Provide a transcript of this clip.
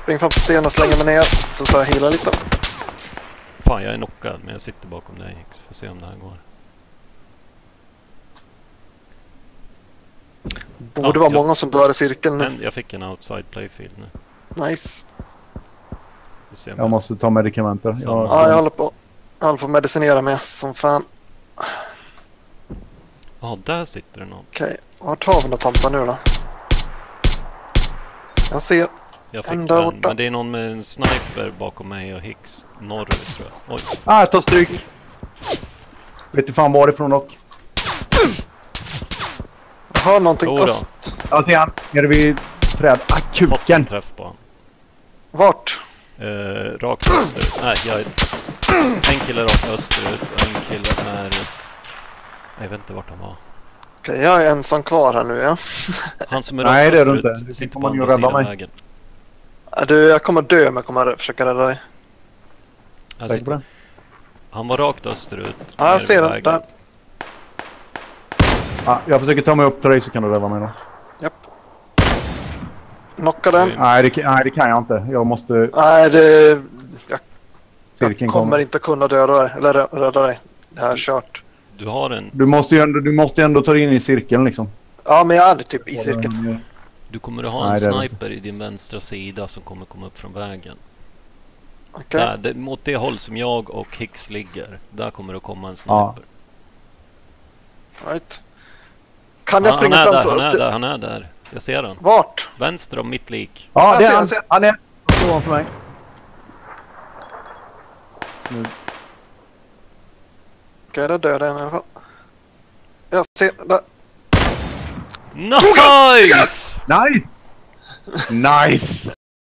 Spring fram på stenen och slänger mig ner. Så tar jag hila lite. Fan, jag är knockad, men jag sitter bakom dig. Får se om det här går. Borde vara många som dör i cirkeln nu. Men jag fick en outside playfield nu. Nice. Jag måste ta medikamenter. Ja, jag håller på att medicinera med som fan. Ja, där sitter det någon. Okej, vart har vi något tampa nu då? Jag ser. Jag fick den, men det är någon med en sniper bakom mig och Hicks norrut tror jag. Oj. Jag tar stryk. Vet du fan varifrån dock. Jag har någonting öst. Ja, ser han. Nere vid träd. Kuken. Fått en träff på han. Vart? Rakt österut. Nej, en kille rakt österut och en kille är... Jag vet inte vart han var. Okej, jag är ensam kvar här nu, ja. Han som är rakt österut sitter på andra sidan vägen. Du, jag kommer dö, men jag kommer försöka rädda dig. Han var rakt österut. Ja, jag ser den. Där. Ja, jag försöker ta mig upp till dig så kan du rädda mig då. Japp. Knocka den. Nej, det kan jag inte. Jag måste... Nej, jag kommer inte kunna döda dig. Eller rädda dig. Det här är kört. Du har en... Du måste ändå ta dig in i cirkeln liksom. Ja, men jag är typ i cirkeln. Du kommer att ha en sniper i din vänstra sida som kommer komma upp från vägen. Okej. Där, mot det håll som jag och Hicks ligger. Där kommer det att komma en sniper. Right. Kan jag springa fram till... Han är där. Jag ser den. Vart? Vänster om mitt lik. Ja, det är han. Han är... Han för mig. Nu. Okej, då dödar jag i alla fall. Jag ser där. Nice! Nice! Nice!